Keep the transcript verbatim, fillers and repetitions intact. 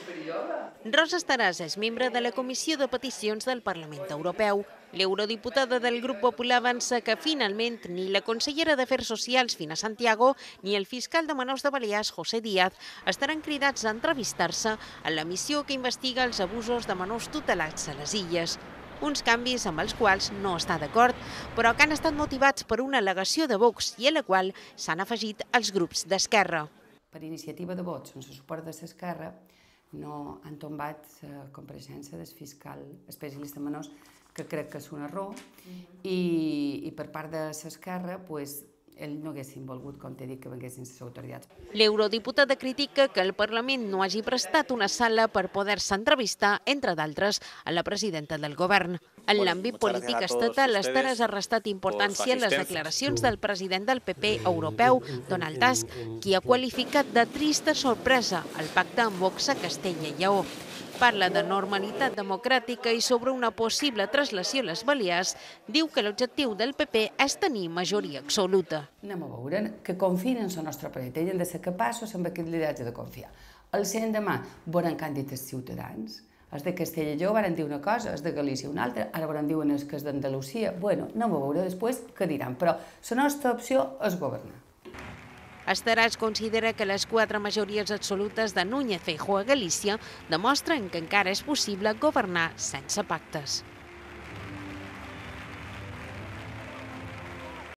Rosa Estaràs és membre de la Comissió de Peticions del Parlament Europeu. L'eurodiputada del Grup Popular avança que finalment ni la consellera d'Afers Socials, Fina Santiago, ni el fiscal de Menors de Balears, José Díaz, estaran cridats a entrevistar-se a la missió que investiga els abusos de menors tutelats a les Illes. Uns canvis amb els quals no està d'acord, però que han estat motivats per una al·legació de Vox i a la qual s'han afegit els grups d'Esquerra. Per iniciativa de vots, sense suport de l'Esquerra, no han tombat la compareixença del fiscal especialista en menors, que crec que és un error, i, i per part de l'Esquerra, pues, ell no haguessin volgut, com t'he dit, que venguessin les autoritats. L'eurodiputada critica que el Parlament no hagi prestat una sala per poder-se entrevistar, entre d'altres, a la presidenta del govern. En l'àmbit polític estatal, Estaràs ha restat importància a les declaracions del president del P P europeu, Donald Tusk, qui ha qualificat de trista sorpresa el pacte amb Vox a Castella i Lleó. Parla de normalitat democràtica i sobre una possible traslació a les Balears, diu que l'objectiu del P P és tenir majoria absoluta. Anem a veure que confien en el nostre projecte i hem de ser capaços amb aquest lideratge de confiar. El l'endemà volen candidats ciutadans. Els de Castella i Lleó van dir una cosa, els de Galícia una altra, ara volen diuen els que és d'Andalusia. Bueno, anem a veure després què diran, però la nostra opció és governar. Estaràs considera que les quatre majories absolutes de Núñez Feijóo a Galícia demostren que encara és possible governar sense pactes.